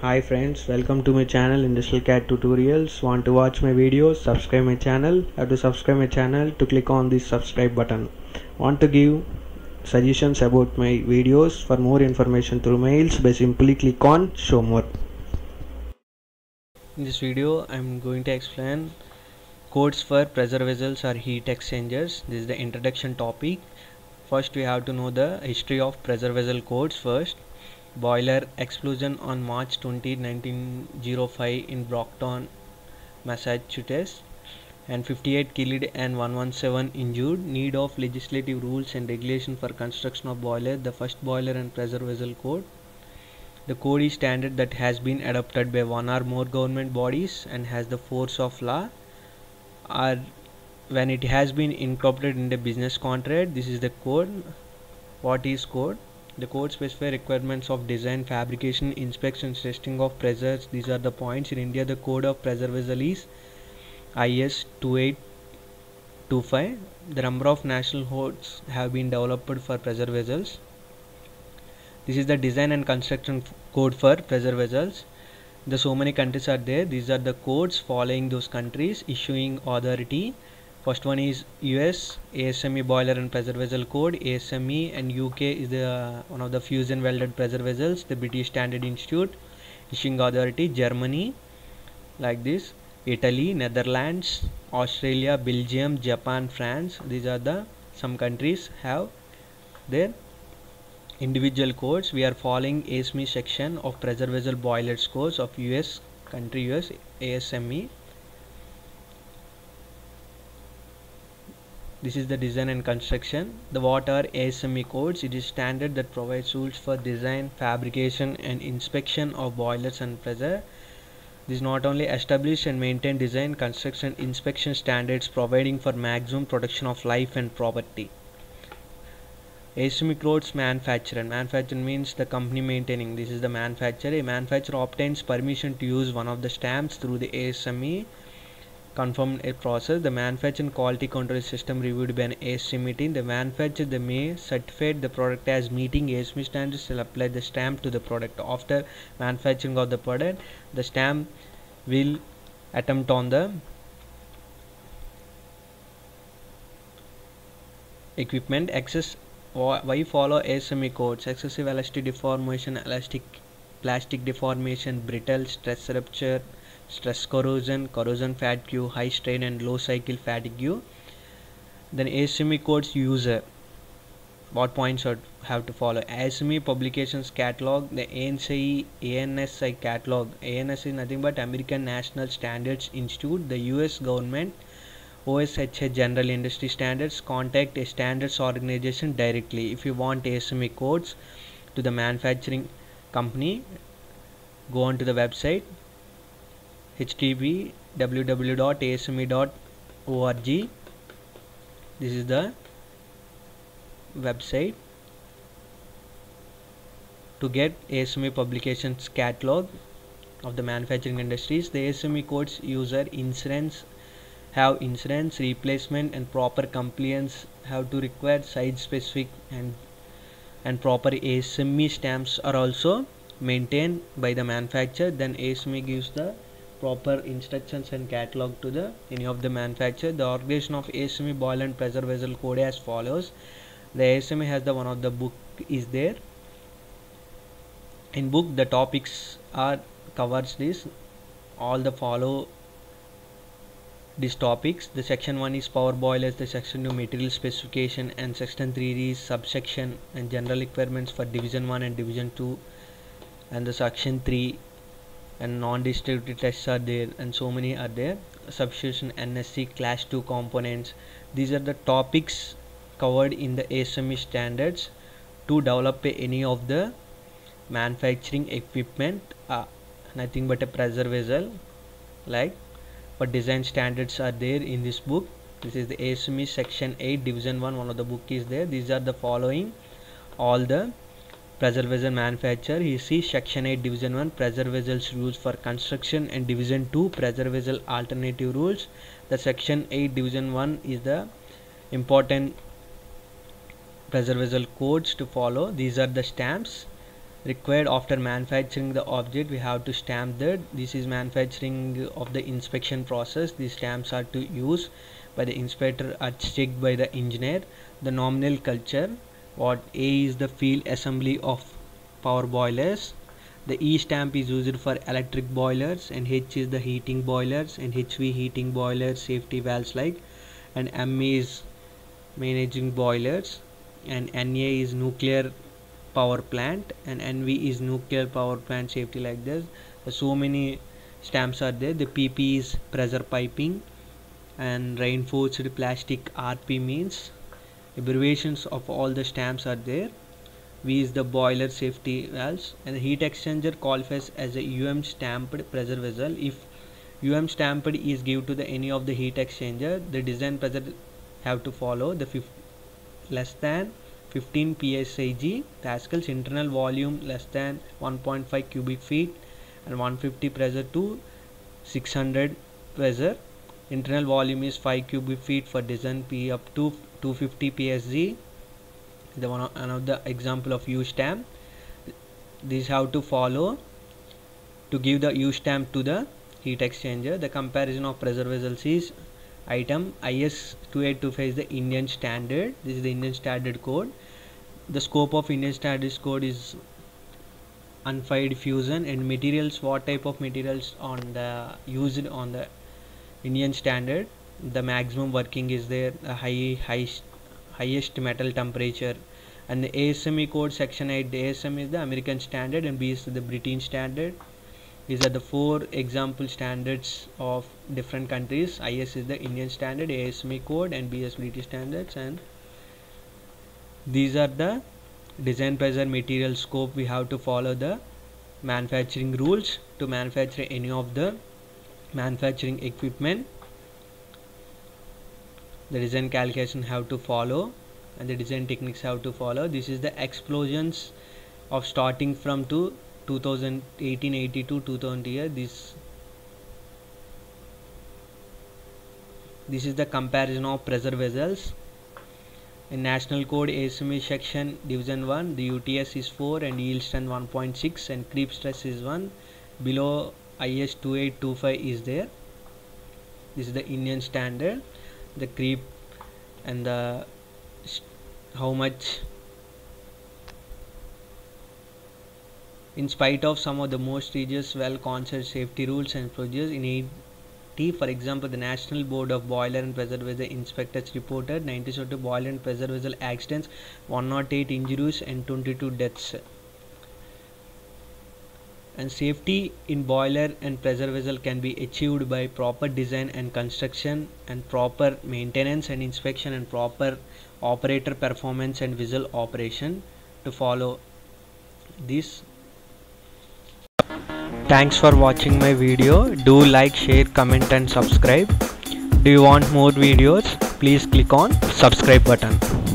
Hi friends, welcome to my channel Industrial CAD Tutorials. Want to watch my videos? Subscribe my channel. Have to subscribe my channel to click on this subscribe button. Want to give suggestions about my videos? For more information through mails by simply click on show more. In this video I am going to explain codes for pressure vessels or heat exchangers. This is the introduction topic. First we have to know the history of pressure vessel codes first. Boiler explosion on March 20, 1905 in Brockton, Massachusetts, and 58 killed and 117 injured. Need of legislative rules and regulation for construction of boiler. The first boiler and pressure vessel code. The code is standard that has been adopted by one or more government bodies and has the force of law, or when it has been incorporated in the business contract. This is the code. What is code? The code specify requirements of design, fabrication, inspection, testing of pressures. These are the points. In India, the code of pressure vessel is IS 2825. The number of national codes have been developed for pressure vessels. This is the design and construction code for pressure vessels. So many countries are there. These are the codes following those countries issuing authority. First one is US ASME boiler and pressure vessel code. ASME and UK is the one of the fusion welded pressure vessels. The British Standard Institute issuing authority. Germany, like this. Italy, Netherlands, Australia, Belgium, Japan, France. These are the some countries have their individual codes. We are following ASME section of pressure vessel boilers codes of US country, US ASME. This is the design and construction. What are ASME codes? It is standard that provides rules for design, fabrication and inspection of boilers and pressure. This not only establish and maintain design, construction, inspection standards providing for maximum protection of life and property. ASME codes manufacturer. Manufacturer means the company maintaining. This is the manufacturer. A manufacturer obtains permission to use one of the stamps through the ASME confirmed a process. The manufacturing quality control system reviewed by an ASME team. The manufacturer may certify the product as meeting ASME standards will apply the stamp to the product. After manufacturing of the product, the stamp will attempt on the equipment. Why follow ASME codes? Excessive elastic deformation, elastic plastic deformation, brittle, stress rupture, stress corrosion, corrosion fatigue, high strain and low cycle fatigue. Then ASME codes user. What points have to follow? ASME publications catalog. The ANSI catalog. ANSI is nothing but American National Standards Institute. The US government. OSHA General Industry Standards. Contact a standards organization directly. If you want ASME codes to the manufacturing company, go on to the website http www.asme.org. This is the website to get ASME publications catalog of the manufacturing industries. The ASME codes user insurance, have insurance, replacement and proper compliance, have to require site specific and proper ASME stamps are also maintained by the manufacturer. Then ASME gives the proper instructions and catalog to any of the manufacturer. The organization of ASME boiler and pressure vessel code as follows. The ASME has the one of the book is there. In book the topics are covers this all the follow these topics. The section 1 is power boilers, the section 2 material specification, and section 3 is subsection and general requirements for division 1 and division 2, and the section 3 and non-destructive tests are there, and so many are there. Substitution, NSC, class 2 components. These are the topics covered in the ASME standards to develop any of the manufacturing equipment, nothing but a pressure vessel. Like but design standards are there in this book. This is the ASME section 8 division 1, one of the book is there. These are the following all the pressure vessel manufacturer. You see section 8 division 1 pressure vessels rules for construction, and division 2 pressure vessel alternative rules. The section 8 division 1 is the important pressure vessel codes to follow. These are the stamps. required after manufacturing the object. We have to stamp that. This is manufacturing of the inspection process. These stamps are to use by the inspector are checked by the engineer. The nominal culture, what A is the field assembly of power boilers. The E stamp is used for electric boilers, and H is the heating boilers, and HV heating boilers, safety valves like, and M is managing boilers, and NA is nuclear power plant, and NV is nuclear power plant safety like this. So many stamps are there. The PP is pressure piping, and reinforced plastic RP means. Abbreviations of all the stamps are there. V is the boiler safety valves, and the heat exchanger qualifies as a UM stamped pressure vessel. If UM stamped is given to the any of the heat exchanger, the design pressure have to follow the less than 15 psig pascals, internal volume less than 1.5 cubic feet, and 150 pressure to 600 pressure. Internal volume is 5 cubic feet for design P up to 250 psg. The one of the example of U stamp. These have to follow to give the U stamp to the heat exchanger. The comparison of pressure vessels is item IS 2825 is the Indian standard. This is the Indian standard code. The scope of Indian standard code is unfired fusion, and materials, what type of materials on the used on the Indian standard. The maximum working is there, highest metal temperature. And the ASME code section 8, the ASME is the American standard and B is the British standard. These are the 4 example standards of different countries. IS is the Indian standard, ASME code, and B is British standards. And these are the design pressure, material scope. We have to follow the manufacturing rules to manufacture any of the manufacturing equipment. The design calculation have to follow, and the design techniques have to follow. This is the explosions of starting from 2018-80 to 2000 year. This is the comparison of pressure vessels. In National Code ASME section division 1, the UTS is 4 and yield strength 1.6 and creep stress is 1. Below IS 2825 is there. This is the Indian standard. The creep and the how much, in spite of some of the most rigorous well-considered safety rules and procedures in 80, for example, the National Board of Boiler and Pressure Vessel Inspectors reported 97 boiler and pressure vessel accidents, 108 injuries and 22 deaths. And safety in boiler and pressure vessel can be achieved by proper design and construction, and proper maintenance and inspection, and proper operator performance and vessel operation to follow this. Thanks for watching my video. Do like, share, comment and subscribe. Do you want more videos? Please click on subscribe button.